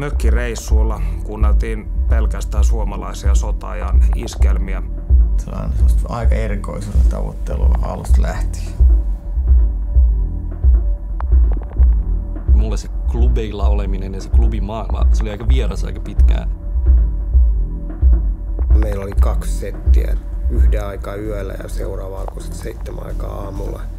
mökkireissuilla kuunneltiin pelkästään suomalaisia sota-ajan iskelmiä. Se on aika erikoisella tavoittelulla alusta lähtien. Mulle se klubeilla oleminen ja se klubimaailma, se oli aika vieras aika pitkään. Meillä oli 2 settiä, yhden aikaa yöllä ja seuraava alkoi 7 aikaa aamulla.